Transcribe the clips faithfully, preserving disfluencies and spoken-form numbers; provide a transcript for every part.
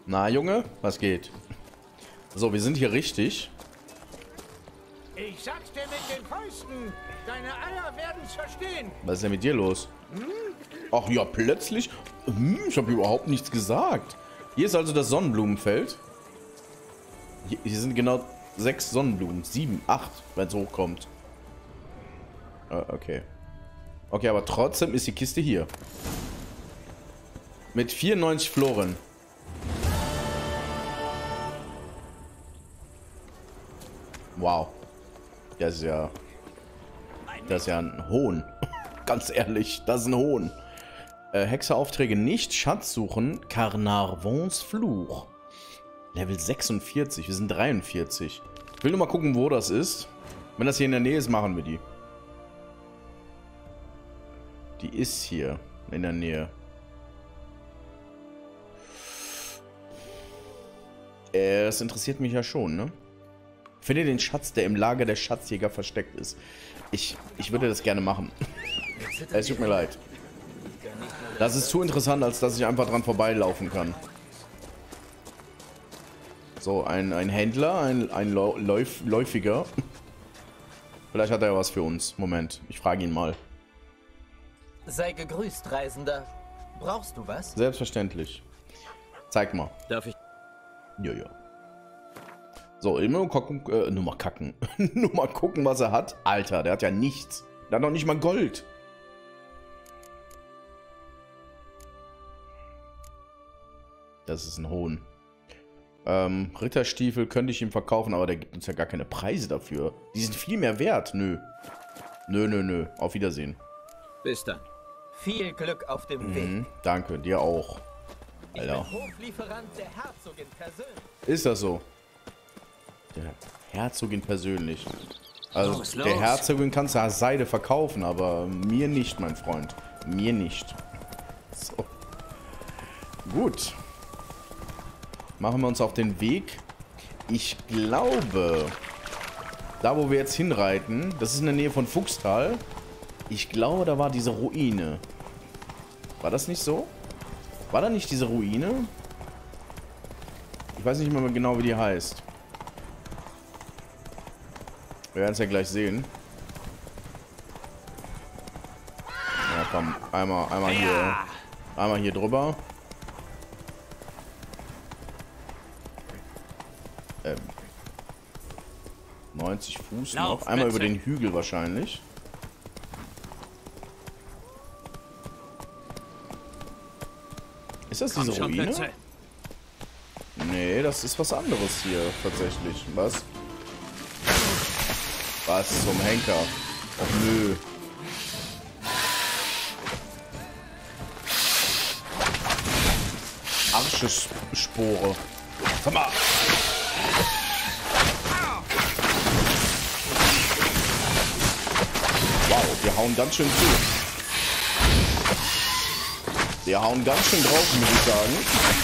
Na, Junge, was geht? So, wir sind hier richtig. Ich sag's dir mit den Fäusten. Deine Eier werden's verstehen. Was ist denn mit dir los? Ach ja, plötzlich? Hm, ich habe überhaupt nichts gesagt. Hier ist also das Sonnenblumenfeld. Hier, hier sind genau sechs Sonnenblumen. Sieben, acht, wenn es hochkommt. Äh, okay. Okay, aber trotzdem ist die Kiste hier. Mit vierundneunzig Floren. Wow. Das ist ja... Das ist ja ein Hohn. Ganz ehrlich, das ist ein Hohn. Äh, Hexeraufträge nicht. Schatz suchen. Carnarvons Fluch. Level sechsundvierzig. Wir sind dreiundvierzig. Ich will nur mal gucken, wo das ist. Wenn das hier in der Nähe ist, machen wir die. Die ist hier in der Nähe. Äh, das interessiert mich ja schon, ne? Finde den Schatz, der im Lager der Schatzjäger versteckt ist. Ich, ich würde das gerne machen. Es tut mir leid. Das ist zu interessant, als dass ich einfach dran vorbeilaufen kann. So, ein, ein Händler, ein, ein Läuf, Läufiger. Vielleicht hat er ja was für uns. Moment, ich frage ihn mal. Sei gegrüßt, Reisender. Brauchst du was? Selbstverständlich. Zeig mal. Darf ich? Ja, ja. So, immer nur gucken, äh, nur mal kacken. Nur mal gucken, was er hat. Alter, der hat ja nichts. Der hat noch nicht mal Gold. Das ist ein Hohn. Ähm, Ritterstiefel könnte ich ihm verkaufen, aber der gibt uns ja gar keine Preise dafür. Die sind viel mehr wert. Nö. Nö, nö, nö. Auf Wiedersehen. Bis dann. Viel Glück auf dem Mhm, Weg. danke, dir auch. Alter. Ich bin Hoflieferant der Herzogin persönlich. Ist das so? Der Herzogin persönlich. Also, Los, los. der Herzogin kannst du Seide verkaufen, aber mir nicht, mein Freund. Mir nicht. So. Gut. Machen wir uns auf den Weg. Ich glaube, da wo wir jetzt hinreiten, das ist in der Nähe von Fuchstal. Ich glaube, da war diese Ruine. War das nicht so? War da nicht diese Ruine? Ich weiß nicht mehr genau, wie die heißt. Wir werden es ja gleich sehen. Ja, komm, einmal, einmal hier, einmal hier drüber. Ähm, neunzig Fuß noch. Einmal über den Hügel wahrscheinlich. Ist das diese Ruine? Nee, das ist was anderes hier tatsächlich. Was? Was zum Henker? Och nö. Arschespore. Komm mal. Wow, wir hauen ganz schön zu. Wir hauen ganz schön drauf, muss ich sagen.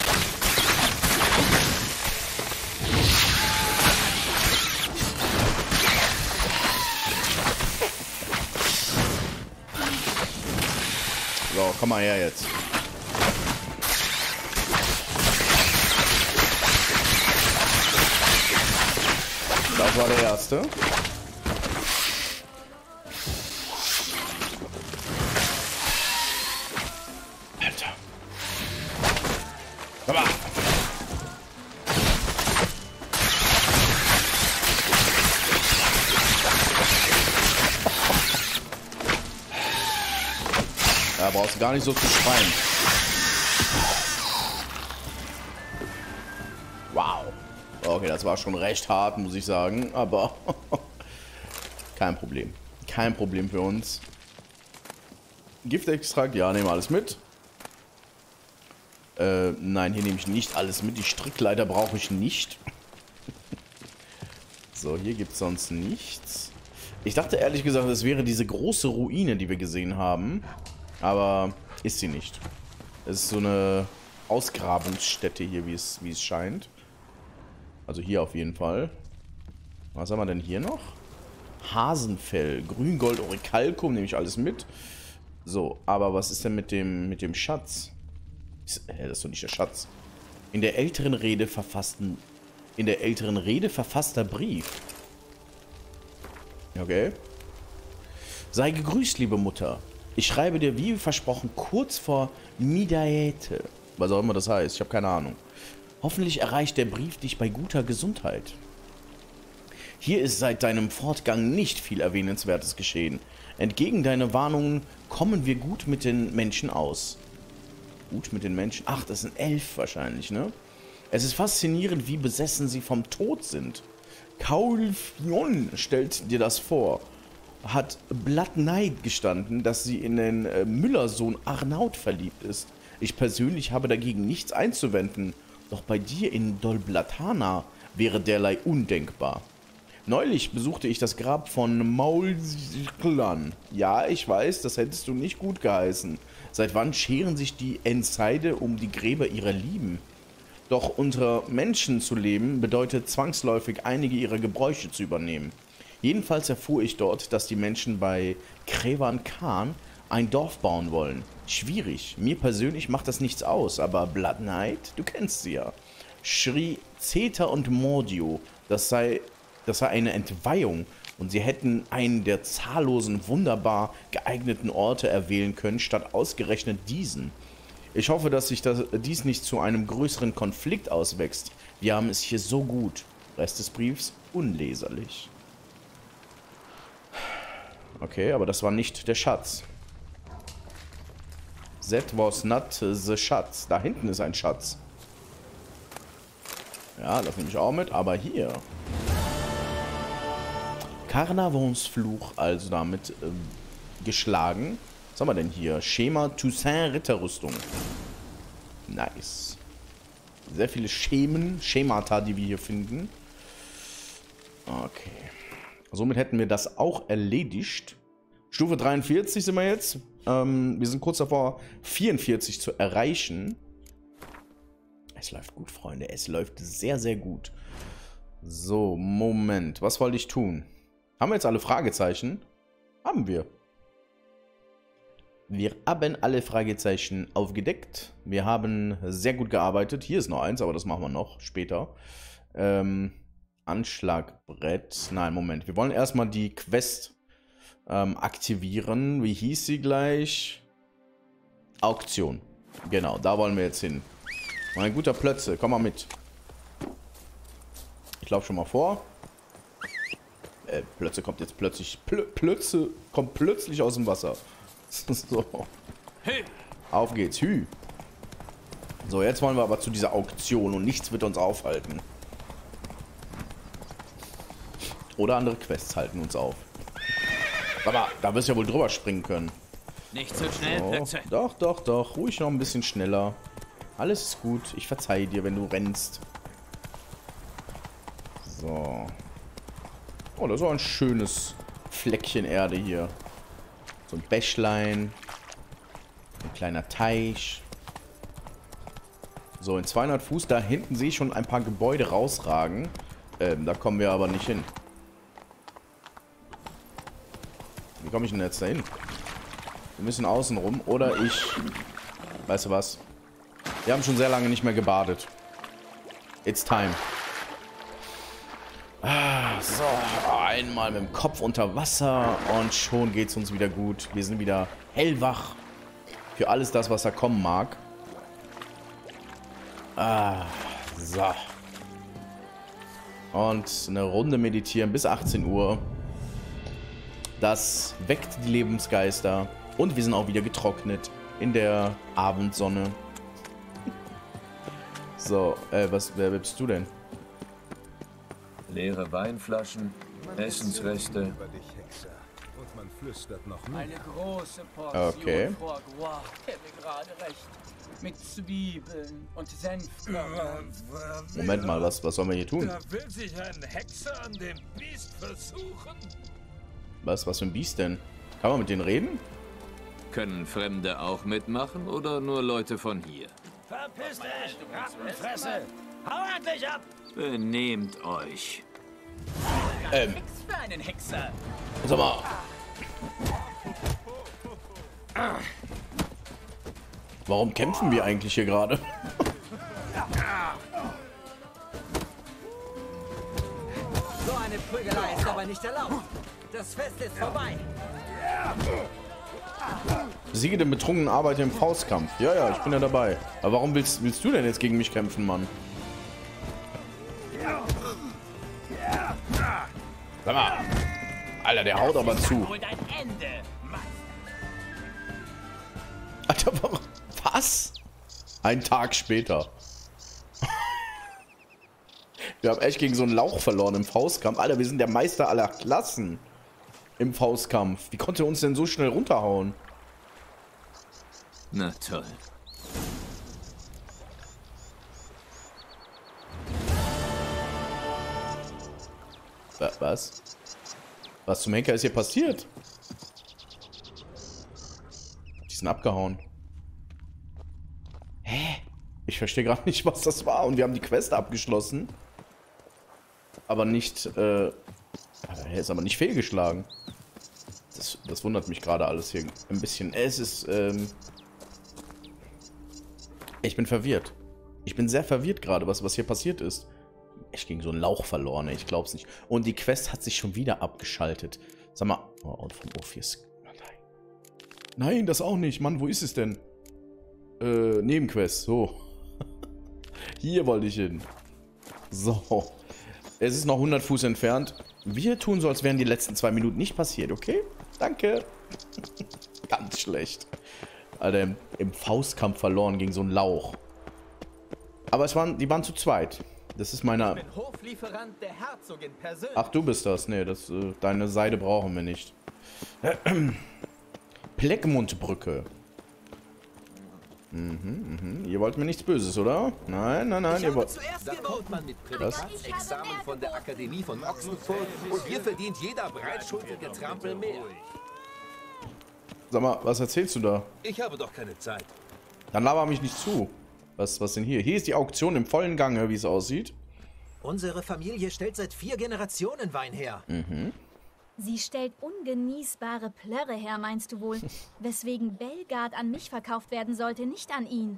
So, komm mal her jetzt. Das war der erste. Alter. Komm mal. Da brauchst du gar nicht so zu schreien. Wow. Okay, das war schon recht hart, muss ich sagen. Aber kein Problem. Kein Problem für uns. Giftextrakt, ja, nehmen wir alles mit. Äh, nein, hier nehme ich nicht alles mit. Die Strickleiter brauche ich nicht. So, hier gibt es sonst nichts. Ich dachte ehrlich gesagt, es wäre diese große Ruine, die wir gesehen haben. Aber ist sie nicht. Es ist so eine Ausgrabungsstätte hier, wie es, wie es scheint. Also hier auf jeden Fall. Was haben wir denn hier noch? Hasenfell, Grüngold, Orikalkum, nehme ich alles mit. So, aber was ist denn mit dem, mit dem Schatz? Ist, hä, das ist doch nicht der Schatz. In der älteren Rede verfassten... In der älteren Rede verfasster Brief. Okay. Sei gegrüßt, liebe Mutter. Ich schreibe dir wie versprochen kurz vor Midaete. Was auch immer das heißt, ich habe keine Ahnung. Hoffentlich erreicht der Brief dich bei guter Gesundheit. Hier ist seit deinem Fortgang nicht viel Erwähnenswertes geschehen. Entgegen deiner Warnungen kommen wir gut mit den Menschen aus. Gut mit den Menschen? Ach, das sind elf wahrscheinlich, ne? Es ist faszinierend, wie besessen sie vom Tod sind. Kaulfion stellt dir das vor. Hat Blood Knight gestanden, dass sie in den äh, Müllersohn Arnaud verliebt ist. Ich persönlich habe dagegen nichts einzuwenden. Doch bei dir in Dolblatana wäre derlei undenkbar. Neulich besuchte ich das Grab von Maulklan. Ja, ich weiß, das hättest du nicht gut geheißen. Seit wann scheren sich die Enseide um die Gräber ihrer Lieben? Doch unter Menschen zu leben bedeutet zwangsläufig einige ihrer Gebräuche zu übernehmen. Jedenfalls erfuhr ich dort, dass die Menschen bei Krevan Khan ein Dorf bauen wollen. Schwierig. Mir persönlich macht das nichts aus, aber Blood Knight, du kennst sie ja. Schrie Zeta und Mordio, das sei, das sei eine Entweihung und sie hätten einen der zahllosen, wunderbar geeigneten Orte erwählen können, statt ausgerechnet diesen. Ich hoffe, dass sich das, dies nicht zu einem größeren Konflikt auswächst. Wir haben es hier so gut. Rest des Briefs unleserlich. Okay, aber das war nicht der Schatz. That was not the Schatz. Da hinten ist ein Schatz. Ja, das nehme ich auch mit. Aber hier. Carnavons Fluch, also damit ähm, geschlagen. Was haben wir denn hier? Schema Toussaint Ritterrüstung. Nice. Sehr viele Schemen, Schemata, die wir hier finden. Okay. Somit hätten wir das auch erledigt. Stufe dreiundvierzig sind wir jetzt. Ähm, wir sind kurz davor, vierundvierzig zu erreichen. Es läuft gut, Freunde. Es läuft sehr, sehr gut. So, Moment. Was wollte ich tun? Haben wir jetzt alle Fragezeichen? Haben wir. Wir haben alle Fragezeichen aufgedeckt. Wir haben sehr gut gearbeitet. Hier ist noch eins, aber das machen wir noch später. Ähm, Anschlagbrett. Nein, Moment. Wir wollen erstmal die Quest ähm, aktivieren. Wie hieß sie gleich? Auktion. Genau, da wollen wir jetzt hin. Mein guter Plötze, komm mal mit. Ich laufe schon mal vor. Äh, Plötze kommt jetzt plötzlich. Plö Plötze kommt plötzlich aus dem Wasser. So. Auf geht's. Hü. So, jetzt wollen wir aber zu dieser Auktion und nichts wird uns aufhalten. Oder andere Quests halten uns auf. Aber da wirst du ja wohl drüber springen können. Nicht so schnell, so. Plötze. Doch, doch, doch. Ruhig noch ein bisschen schneller. Alles ist gut. Ich verzeihe dir, wenn du rennst. So. Oh, das ist auch ein schönes Fleckchen Erde hier. So ein Bächlein. Ein kleiner Teich. So, in zweihundert Fuß da hinten sehe ich schon ein paar Gebäude rausragen. Ähm, da kommen wir aber nicht hin. Wie komme ich denn jetzt da hin? Wir müssen außen rum. Oder ich... Weißt du was? Wir haben schon sehr lange nicht mehr gebadet. It's time. Ah, so, einmal mit dem Kopf unter Wasser und schon geht's uns wieder gut. Wir sind wieder hellwach für alles das, was da kommen mag. Ah, so. Und eine Runde meditieren bis achtzehn Uhr. Das weckt die Lebensgeister. Und wir sind auch wieder getrocknet in der Abendsonne. So, äh, was, wer bist du denn? Leere Weinflaschen, Essensreste. Über dich, Hexer. Und man flüstert noch mehr. Eine große Portion Okay. Foie Gras käme gerade recht. Mit Zwiebeln und Senfkörnern. Moment mal, was, was sollen wir hier tun? Da will sich ein Hexer an dem Biest versuchen. Was, was für ein Biest denn? Kann man mit denen reden? Können Fremde auch mitmachen oder nur Leute von hier? Verpiss dich, Rattenfresse! Hau endlich ab! Benehmt euch. Ähm, Nix für einen Hexer. sag mal. Warum kämpfen wir eigentlich hier gerade? Prügelei ist aber nicht erlaubt. Das Fest ist vorbei. Siege den betrunkenen Arbeiter im Faustkampf. Ja, ja, ich bin ja dabei. Aber warum willst, willst du denn jetzt gegen mich kämpfen, Mann? Sag mal. Alter, der haut aber zu. Alter, warum? Was? Ein Tag später. Wir haben echt gegen so einen Lauch verloren im Faustkampf. Alter, wir sind der Meister aller Klassen im Faustkampf. Wie konnte er uns denn so schnell runterhauen? Na toll. Was? Was zum Henker ist hier passiert? Die sind abgehauen. Hä? Ich verstehe gerade nicht, was das war. Und wir haben die Quest abgeschlossen. Aber nicht, äh... Er ist aber nicht fehlgeschlagen. Das, das wundert mich gerade alles hier ein bisschen. Es ist, ähm... Ich bin verwirrt. Ich bin sehr verwirrt gerade, was, was hier passiert ist. Ich gegen so einen Lauch verloren, ey. Ich glaub's nicht. Und die Quest hat sich schon wieder abgeschaltet. Sag mal... Oh, und vom O vier... Nein. Nein, das auch nicht. Mann, wo ist es denn? Äh, Nebenquest. So. Hier wollte ich hin. So. Es ist noch hundert Fuß entfernt. Wir tun so, als wären die letzten zwei Minuten nicht passiert, okay? Danke. Ganz schlecht. Alter, im, im Faustkampf verloren gegen so einen Lauch. Aber es waren, die waren zu zweit. Das ist meiner... Ich bin Hoflieferant der Herzogin persönlich. Ach, du bist das. Nee, das, äh, deine Seide brauchen wir nicht. Pleckmundbrücke. Mhm, mhm. Ihr wollt mir nichts Böses, oder? Nein, nein, nein, ihr wollt... Da kommt man mit Prädikatsexamen von der Akademie von Oxenfurt und hier verdient jeder breitschultrige Trampel mehr. Sag mal, was erzählst du da? Ich habe doch keine Zeit. Dann laber mich nicht zu. Was, was denn hier? Hier ist die Auktion im vollen Gange, wie es aussieht. Unsere Familie stellt seit vier Generationen Wein her. Mhm. Sie stellt ungenießbare Plörre her, meinst du wohl? Weswegen Belgard an mich verkauft werden sollte, nicht an ihn.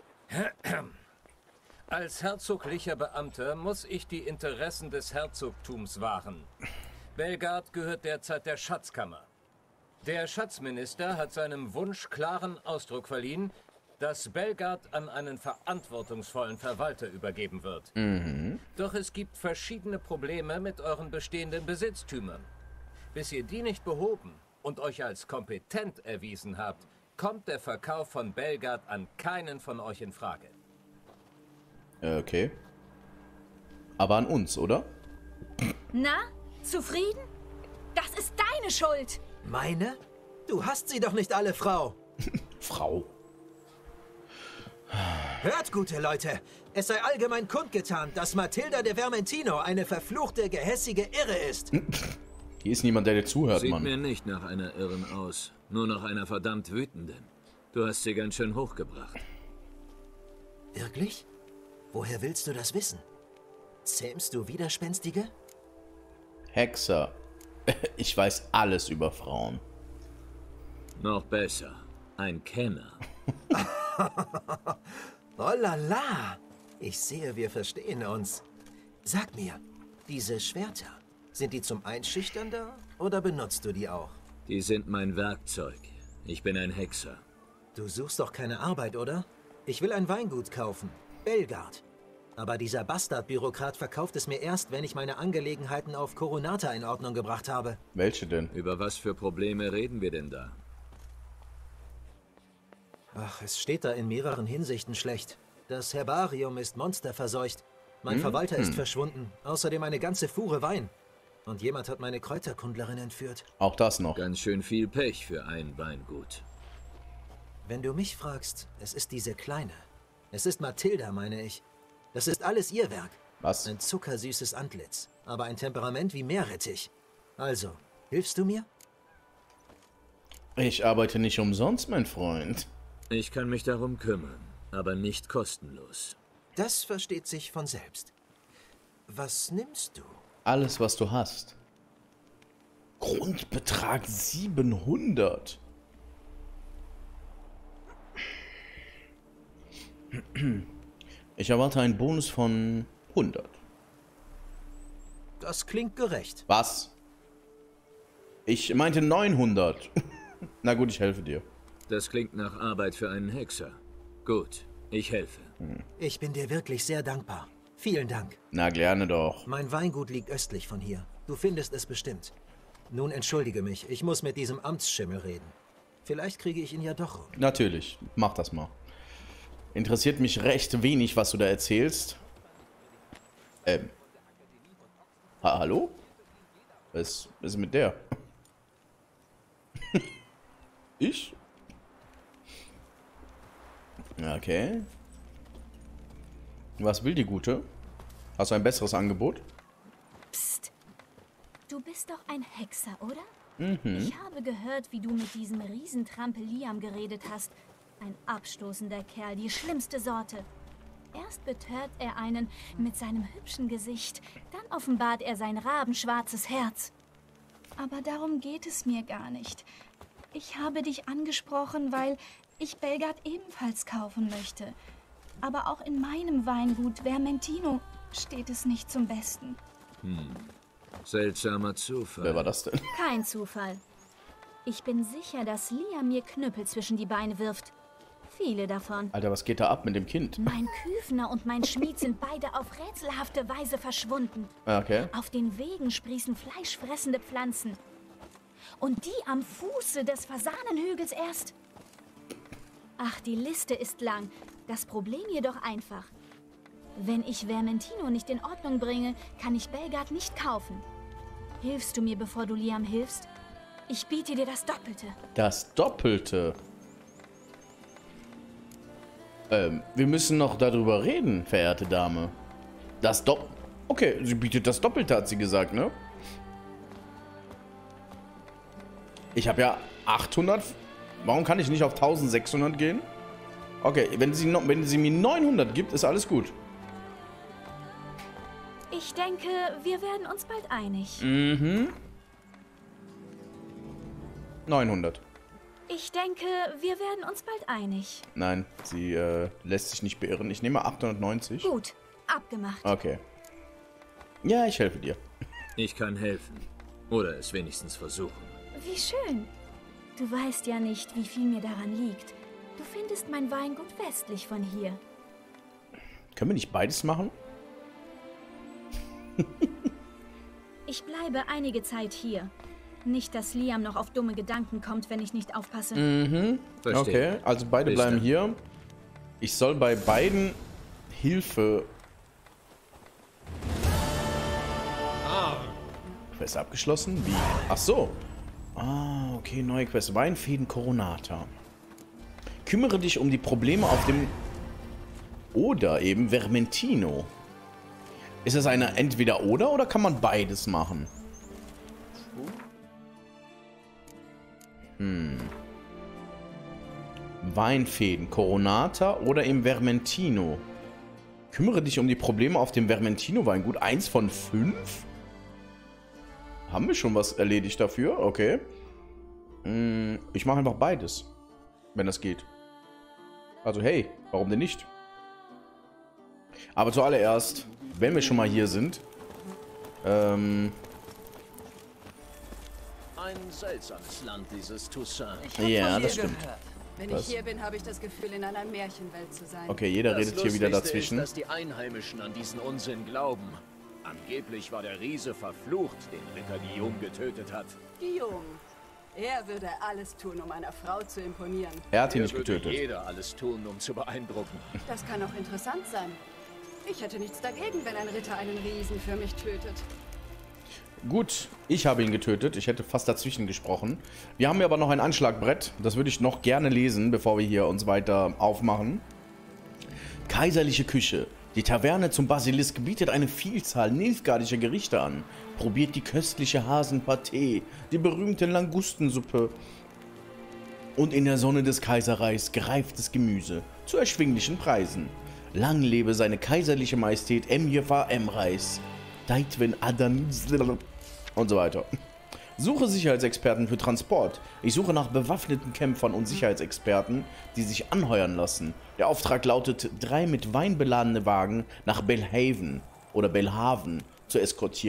Als herzoglicher Beamter muss ich die Interessen des Herzogtums wahren. Belgard gehört derzeit der Schatzkammer. Der Schatzminister hat seinem Wunsch klaren Ausdruck verliehen, dass Belgard an einen verantwortungsvollen Verwalter übergeben wird. Mhm. Doch es gibt verschiedene Probleme mit euren bestehenden Besitztümern. Bis ihr die nicht behoben und euch als kompetent erwiesen habt, kommt der Verkauf von Belgard an keinen von euch in Frage. Okay. Aber an uns, oder? Na, zufrieden? Das ist deine Schuld! Meine? Du hast sie doch nicht alle, Frau. Frau. Hört, gute Leute, es sei allgemein kundgetan, dass Matilda de Vermentino eine verfluchte, gehässige Irre ist. Hier ist niemand, der dir zuhört, Sieht Mann. mir nicht nach einer Irren aus, nur nach einer verdammt wütenden. Du hast sie ganz schön hochgebracht. Wirklich? Woher willst du das wissen? Zähmst du Widerspenstige? Hexer. Ich weiß alles über Frauen. Noch besser, ein Kenner. Oh la la! Ich sehe, wir verstehen uns. Sag mir, diese Schwerter, sind die zum Einschüchtern da oder benutzt du die auch? Die sind mein Werkzeug. Ich bin ein Hexer. Du suchst doch keine Arbeit, oder? Ich will ein Weingut kaufen. Belgard. Aber dieser Bastardbürokrat verkauft es mir erst, wenn ich meine Angelegenheiten auf Coronata in Ordnung gebracht habe. Welche denn? Über was für Probleme reden wir denn da? Ach, es steht da in mehreren Hinsichten schlecht. Das Herbarium ist monsterverseucht. Mein Hm? Verwalter Hm. ist verschwunden. Außerdem eine ganze Fuhre Wein. Und jemand hat meine Kräuterkundlerin entführt. Auch das noch. Ganz schön viel Pech für ein Weingut. Wenn du mich fragst, es ist diese Kleine. Es ist Matilda, meine ich. Das ist alles ihr Werk. Was? Ein zuckersüßes Antlitz, aber ein Temperament wie Meerrettich. Also, hilfst du mir? Ich arbeite nicht umsonst, mein Freund. Ich kann mich darum kümmern, aber nicht kostenlos. Das versteht sich von selbst. Was nimmst du? Alles, was du hast. Grundbetrag siebenhundert. Ich erwarte einen Bonus von hundert. Das klingt gerecht. Was? Ich meinte neunhundert. Na gut, ich helfe dir. Das klingt nach Arbeit für einen Hexer. Gut, ich helfe. Hm. Ich bin dir wirklich sehr dankbar. Vielen Dank. Na, gerne doch. Mein Weingut liegt östlich von hier. Du findest es bestimmt. Nun entschuldige mich, ich muss mit diesem Amtsschimmel reden. Vielleicht kriege ich ihn ja doch. Natürlich, mach das mal. Interessiert mich recht wenig, was du da erzählst. Ähm. Ha hallo? Was ist mit der? Ich? Okay. Was will die Gute? Hast du ein besseres Angebot? Psst. Du bist doch ein Hexer, oder? Mhm. Ich habe gehört, wie du mit diesem Riesentrampe Liam geredet hast. Ein abstoßender Kerl, die schlimmste Sorte. Erst betört er einen mit seinem hübschen Gesicht, dann offenbart er sein rabenschwarzes Herz. Aber darum geht es mir gar nicht. Ich habe dich angesprochen, weil ich Belgard ebenfalls kaufen möchte. Aber auch in meinem Weingut Vermentino steht es nicht zum Besten. Hm. Seltsamer Zufall. Wer war das denn? Kein Zufall. Ich bin sicher, dass Liam mir Knüppel zwischen die Beine wirft. Viele davon. Alter, was geht da ab mit dem Kind? Mein Küfner und mein Schmied sind beide auf rätselhafte Weise verschwunden. Okay. Auf den Wegen sprießen fleischfressende Pflanzen. Und die am Fuße des Fasanenhügels erst. Ach, die Liste ist lang. Das Problem jedoch einfach. Wenn ich Vermentino nicht in Ordnung bringe, kann ich Belgard nicht kaufen. Hilfst du mir, bevor du Liam hilfst? Ich biete dir das Doppelte. Das Doppelte? Ähm, wir müssen noch darüber reden, verehrte Dame. Das Dopp... Okay, sie bietet das Doppelte, hat sie gesagt, ne? Ich habe ja achthundert... Warum kann ich nicht auf eintausendsechshundert gehen? Okay, wenn sie, noch, wenn sie mir neunhundert gibt, ist alles gut. Ich denke, wir werden uns bald einig. Mhm. neunhundert. Ich denke, wir werden uns bald einig. Nein, sie äh, lässt sich nicht beirren. Ich nehme achthundertneunzig. Gut, abgemacht. Okay. Ja, ich helfe dir. Ich kann helfen. Oder es wenigstens versuchen. Wie schön. Du weißt ja nicht, wie viel mir daran liegt. Du findest mein Weingut westlich von hier. Können wir nicht beides machen? Ich bleibe einige Zeit hier. Nicht, dass Liam noch auf dumme Gedanken kommt, wenn ich nicht aufpasse. Mhm. Verstehe. Okay, also beide Bis bleiben dann. hier. Ich soll bei beiden Hilfe... Quest abgeschlossen? Wie? Ach so. Ah, okay, neue Quest. Weinfäden Coronata. Kümmere dich um die Probleme auf dem... Oder eben Vermentino. Ist es eine Entweder-Oder oder kann man beides machen? Hm. Weinfäden, Coronata oder im Vermentino. Kümmere dich um die Probleme auf dem Vermentino-Weingut. Eins von fünf? Haben wir schon was erledigt dafür? Okay. Hm, ich mache einfach beides. Wenn das geht. Also hey, warum denn nicht? Aber zuallererst, wenn wir schon mal hier sind, ähm... Ein seltsames Land, dieses Toussaint. Ich hab Ja, von das hier stimmt. gehört. Wenn Was? ich hier bin, habe ich das Gefühl, in einer Märchenwelt zu sein. Okay, jeder Das redet hier wieder Lustigste dazwischen. Ist, dass die Einheimischen an diesen Unsinn glauben. Angeblich war der Riese verflucht, den Ritter Guillaume getötet hat. Guillaume. Er würde alles tun, um einer Frau zu imponieren. Er hat ihn Hier nicht würde getötet. jeder alles tun, um zu beeindrucken. Das kann auch interessant sein. Ich hätte nichts dagegen, wenn ein Ritter einen Riesen für mich tötet. Gut, ich habe ihn getötet. Ich hätte fast dazwischen gesprochen. Wir haben hier aber noch ein Anschlagbrett. Das würde ich noch gerne lesen, bevor wir hier uns weiter aufmachen. Kaiserliche Küche. Die Taverne zum Basilisk bietet eine Vielzahl nilfgaardischer Gerichte an. Probiert die köstliche Hasenpâté, die berühmte Langustensuppe und in der Sonne des Kaiserreichs gereiftes Gemüse zu erschwinglichen Preisen. Lang lebe seine kaiserliche Majestät Emjefa Emreis, Deitwen Adan und so weiter. Suche Sicherheitsexperten für Transport. Ich suche nach bewaffneten Kämpfern und Sicherheitsexperten, die sich anheuern lassen. Der Auftrag lautet, drei mit Wein beladene Wagen nach Belhaven oder Belhaven zu eskortieren.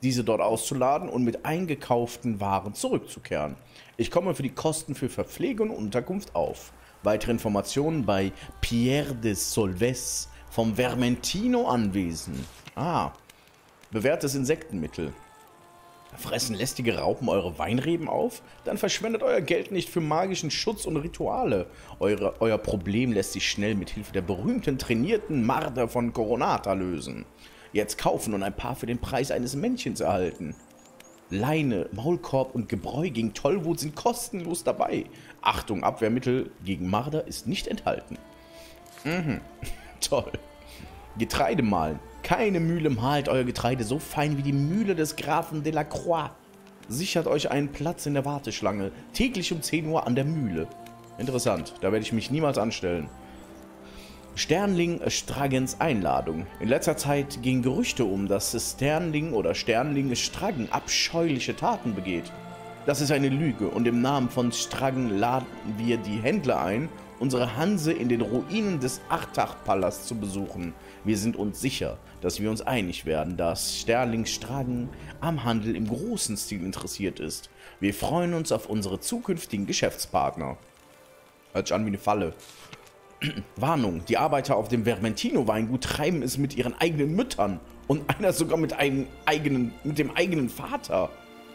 diese dort auszuladen und mit eingekauften Waren zurückzukehren. Ich komme für die Kosten für Verpflegung und Unterkunft auf. Weitere Informationen bei Pierre de Solves vom Vermentino Anwesen. Ah, bewährtes Insektenmittel. Fressen lästige Raupen eure Weinreben auf? Dann verschwendet euer Geld nicht für magischen Schutz und Rituale. Eure, euer Problem lässt sich schnell mit Hilfe der berühmten trainierten Marder von Coronata lösen. Jetzt kaufen und ein paar für den Preis eines Männchens erhalten. Leine, Maulkorb und Gebräu gegen Tollwut sind kostenlos dabei. Achtung, Abwehrmittel gegen Marder ist nicht enthalten. Mhm, toll. Getreide mahlen. Keine Mühle mahlt euer Getreide so fein wie die Mühle des Grafen de la Croix. Sichert euch einen Platz in der Warteschlange. Täglich um zehn Uhr an der Mühle. Interessant, da werde ich mich niemals anstellen. Sternling Straggens Einladung. In letzter Zeit gingen Gerüchte um, dass Sternling oder Sternling Straggen abscheuliche Taten begeht. Das ist eine Lüge und im Namen von Straggen laden wir die Händler ein, unsere Hanse in den Ruinen des Artach-Palasts zu besuchen. Wir sind uns sicher, dass wir uns einig werden, dass Sterling Straggen am Handel im großen Stil interessiert ist. Wir freuen uns auf unsere zukünftigen Geschäftspartner. Hört sich an wie eine Falle. Warnung, die Arbeiter auf dem Vermentino-Weingut treiben es mit ihren eigenen Müttern und einer sogar mit einem eigenen, mit dem eigenen Vater.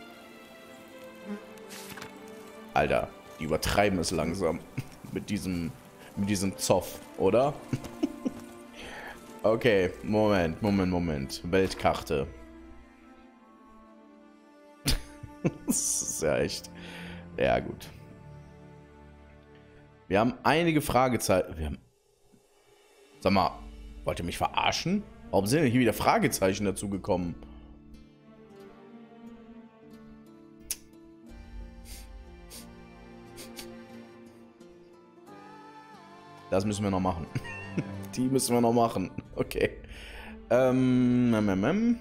Alter, die übertreiben es langsam mit diesem, mit diesem Zoff, oder? Okay, Moment, Moment, Moment. Weltkarte. Das ist ja echt... Ja, gut. Wir haben einige Fragezeichen. Wir haben... Sag mal, wollt ihr mich verarschen? Warum sind denn hier wieder Fragezeichen dazu gekommen? Das müssen wir noch machen. Die müssen wir noch machen. Okay. Ähm, mm, mm.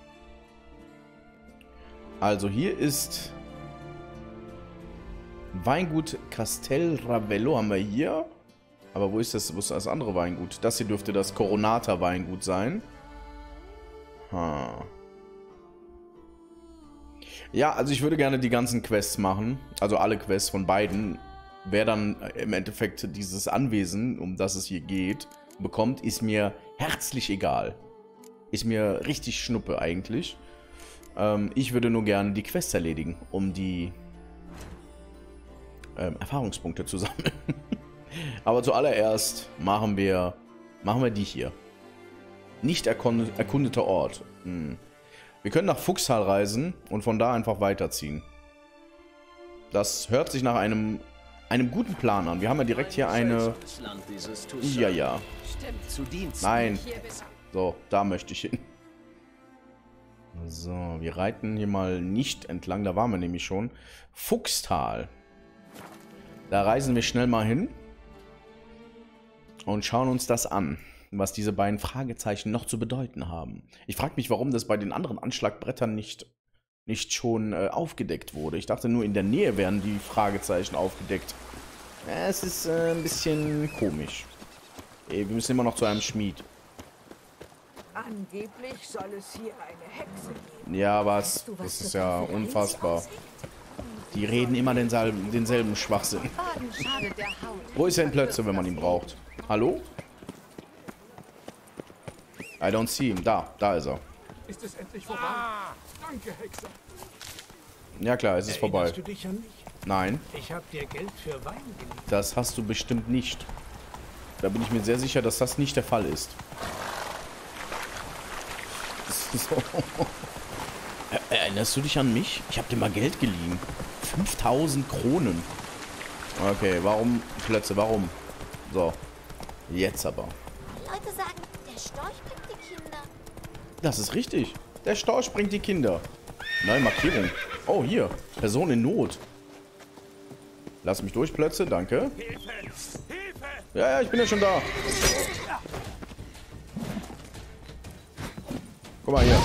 Also hier ist Weingut Castel Ravello haben wir hier. Aber wo ist das? Wo ist das andere Weingut? Das hier dürfte das Coronata Weingut sein. Ha. Ja, also ich würde gerne die ganzen Quests machen. Also alle Quests von beiden. Wer dann im Endeffekt dieses Anwesen, um das es hier geht, bekommt, ist mir herzlich egal. Ist mir richtig Schnuppe eigentlich. Ähm, ich würde nur gerne die Quests erledigen, um die ähm, Erfahrungspunkte zu sammeln. Aber zuallererst machen wir, machen wir die hier. Nicht erkundeter Ort. Hm. Wir können nach Fuchshal reisen und von da einfach weiterziehen. Das hört sich nach einem... einem guten Plan an. Wir haben ja direkt hier eine... Ja, ja. Nein. So, da möchte ich hin. So, wir reiten hier mal nicht entlang. Da waren wir nämlich schon. Fuchstal. Da reisen wir schnell mal hin. Und schauen uns das an. Was diese beiden Fragezeichen noch zu bedeuten haben. Ich frage mich, warum das bei den anderen Anschlagbrettern nicht... nicht schon äh, aufgedeckt wurde. Ich dachte, nur in der Nähe wären die Fragezeichen aufgedeckt. Ja, es ist äh, ein bisschen komisch. Ey, wir müssen immer noch zu einem Schmied. Angeblich soll es hier eine Hexe geben. Ja, was? Das ist ja unfassbar. Die reden immer denselben, denselben Schwachsinn. Wo ist denn Plötze, wenn man ihn braucht? Hallo? I don't see him. Da, da ist er. Ist es endlich vorbei? Danke, Hexe. Ja klar, es ist vorbei. Erinnerst du dich an mich? Nein. Ich habe dir Geld für Wein geliehen. Das hast du bestimmt nicht. Da bin ich mir sehr sicher, dass das nicht der Fall ist. So. Erinnerst du dich an mich? Ich habe dir mal Geld geliehen. fünftausend Kronen. Okay, warum? Plötze, warum? So. Jetzt aber. Leute sagen, der Storch bringt die Kinder. Das ist richtig. Der Storch bringt die Kinder. Neue Markierung. Oh, hier. Person in Not. Lass mich durch, Plötze. Danke. Ja, ja, ich bin ja schon da. Guck mal hier.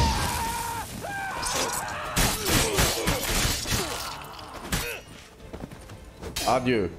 Adieu.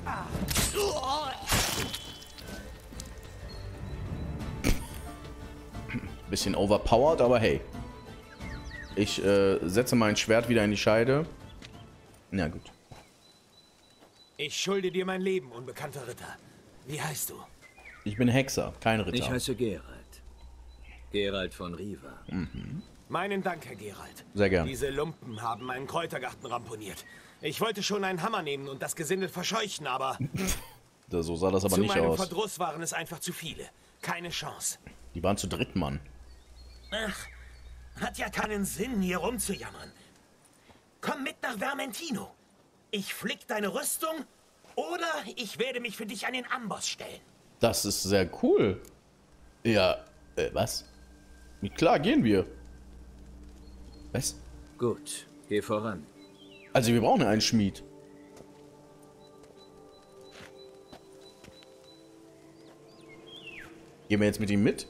Bisschen overpowered, aber hey. Ich äh, setze mein Schwert wieder in die Scheide. Na gut. Ich schulde dir mein Leben, unbekannter Ritter. Wie heißt du? Ich bin Hexer, kein Ritter. Ich heiße Geralt. Geralt von Riva. Mhm. Meinen Dank, Herr Geralt. Sehr gern. Diese Lumpen haben meinen Kräutergarten ramponiert. Ich wollte schon einen Hammer nehmen und das Gesindel verscheuchen, aber... So sah das aber zu nicht meinem aus. Verdruss waren es einfach zu viele. Keine Chance. Die waren zu dritt, Mann. Ach, hat ja keinen Sinn, hier rumzujammern. Komm mit nach Vermentino. Ich flick deine Rüstung oder ich werde mich für dich an den Amboss stellen. Das ist sehr cool. Ja, äh, was? Klar, gehen wir. Was? Gut, geh voran. Also wir brauchen einen Schmied. Gehen wir jetzt mit ihm mit?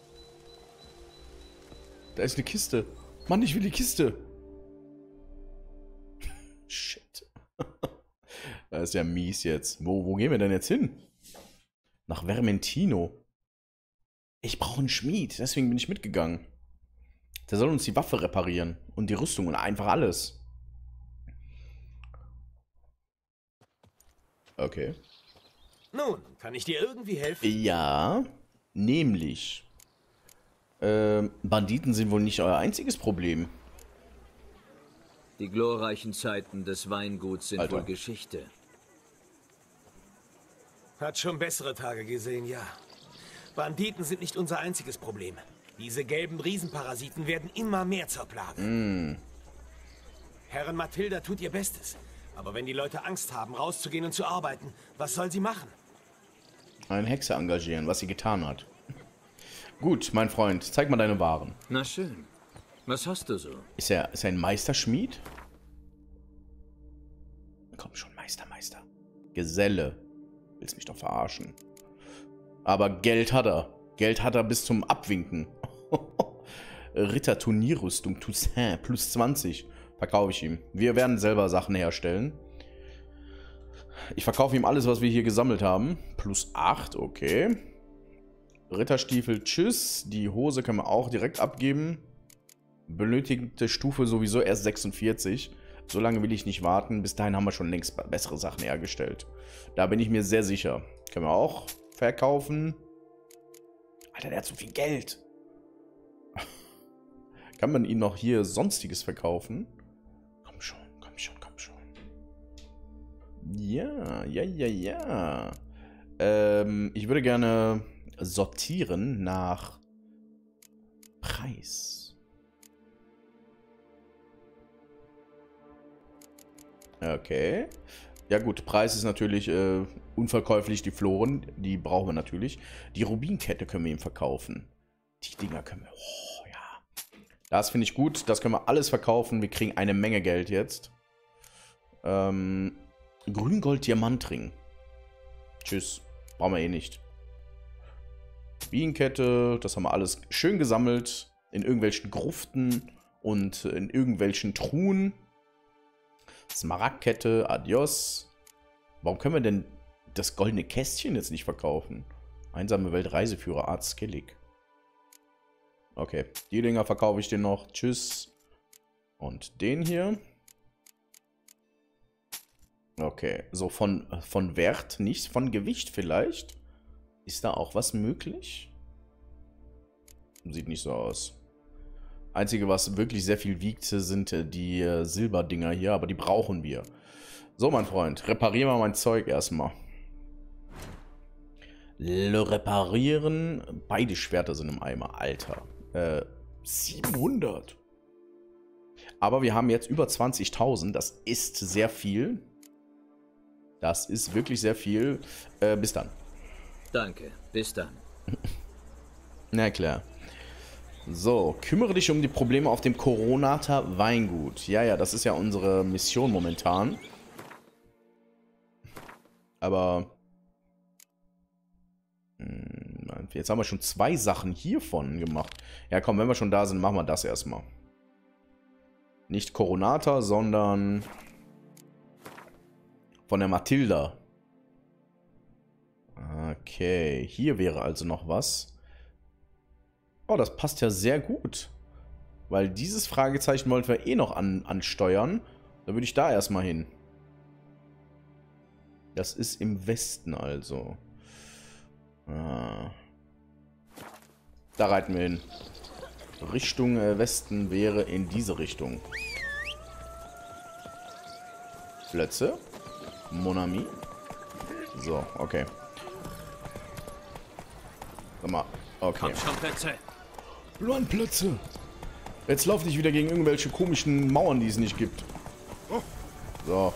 Da ist eine Kiste. Mann, ich will die Kiste. Shit. Das ist ja mies jetzt. Wo, wo gehen wir denn jetzt hin? Nach Vermentino. Ich brauche einen Schmied, deswegen bin ich mitgegangen. Der soll uns die Waffe reparieren. Und die Rüstung und einfach alles. Okay. Nun, kann ich dir irgendwie helfen? Ja, nämlich. Ähm, Banditen sind wohl nicht euer einziges Problem. Die glorreichen Zeiten des Weinguts sind Alter. wohl Geschichte. Hat schon bessere Tage gesehen, ja. Banditen sind nicht unser einziges Problem. Diese gelben Riesenparasiten werden immer mehr zur Plage. Mm. Herrin Mathilda tut ihr Bestes. Aber wenn die Leute Angst haben, rauszugehen und zu arbeiten, was soll sie machen? Einen Hexer engagieren, was sie getan hat. Gut, mein Freund, zeig mal deine Waren. Na schön. Was hast du so? Ist er, ist er ein Meisterschmied? Komm schon, Meister, Meister. Geselle. Willst mich doch verarschen. Aber Geld hat er. Geld hat er bis zum Abwinken. Ritter Turnierrüstung Toussaint plus zwanzig. Verkaufe ich ihm. Wir werden selber Sachen herstellen. Ich verkaufe ihm alles, was wir hier gesammelt haben. Plus acht, okay. Ritterstiefel, tschüss. Die Hose können wir auch direkt abgeben. Benötigte Stufe sowieso erst sechsundvierzig. So lange will ich nicht warten. Bis dahin haben wir schon längst bessere Sachen hergestellt. Da bin ich mir sehr sicher. Können wir auch verkaufen. Alter, der hat so viel Geld. Kann man ihn noch hier Sonstiges verkaufen? Komm schon, komm schon, komm schon. Ja, ja, ja, ja. Ähm, ich würde gerne sortieren nach Preis. Okay. Ja gut, Preis ist natürlich äh, unverkäuflich, die Floren, die brauchen wir natürlich. Die Rubinkette können wir ihm verkaufen. Die Dinger können wir... Oh, ja. Das finde ich gut, das können wir alles verkaufen. Wir kriegen eine Menge Geld jetzt. Ähm, Grüngold-Diamantring. Tschüss, brauchen wir eh nicht. Bienenkette, das haben wir alles schön gesammelt. In irgendwelchen Gruften und in irgendwelchen Truhen. Smaragdkette, adios. Warum können wir denn das goldene Kästchen jetzt nicht verkaufen? Einsame Weltreiseführer Arzt Skellig. Okay, die Dinger verkaufe ich dir noch. Tschüss. Und den hier. Okay, so von, von Wert, nicht von Gewicht vielleicht. Ist da auch was möglich? Sieht nicht so aus. Einzige, was wirklich sehr viel wiegt, sind die äh, Silberdinger hier, aber die brauchen wir. So, mein Freund, reparieren wir mein Zeug erstmal. Le reparieren. Beide Schwerter sind im Eimer, Alter. Äh, siebenhundert. Aber wir haben jetzt über zwanzigtausend, das ist sehr viel. Das ist wirklich sehr viel. Äh, bis dann. Danke, bis dann. Na klar. So, kümmere dich um die Probleme auf dem Coronata Weingut. Ja, ja, das ist ja unsere Mission momentan. Aber... Jetzt haben wir schon zwei Sachen hiervon gemacht. Ja, komm, wenn wir schon da sind, machen wir das erstmal. Nicht Coronata, sondern... von der Mathilda. Okay, hier wäre also noch was. Oh, das passt ja sehr gut. Weil dieses Fragezeichen wollten wir eh noch an, ansteuern. Da würde ich da erstmal hin. Das ist im Westen also. Ah. Da reiten wir hin. Richtung äh, Westen wäre in diese Richtung. Plötze. Monami. So, okay. Sag mal. Okay. Komm schon, Plätze. Run, Plötze. Jetzt lauf nicht wieder gegen irgendwelche komischen Mauern, die es nicht gibt. So.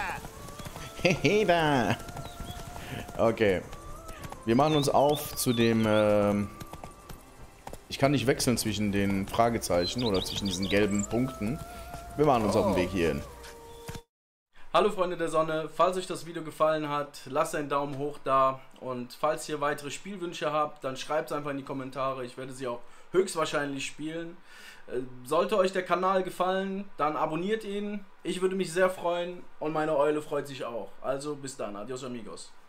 Heda. Okay. Wir machen uns auf zu dem... Ähm ich kann nicht wechseln zwischen den Fragezeichen oder zwischen diesen gelben Punkten. Wir machen uns oh. auf den Weg hierhin. Hallo Freunde der Sonne, falls euch das Video gefallen hat, lasst einen Daumen hoch da. Und falls ihr weitere Spielwünsche habt, dann schreibt es einfach in die Kommentare. Ich werde sie auch höchstwahrscheinlich spielen. Sollte euch der Kanal gefallen, dann abonniert ihn. Ich würde mich sehr freuen und meine Eule freut sich auch. Also bis dann, adios amigos.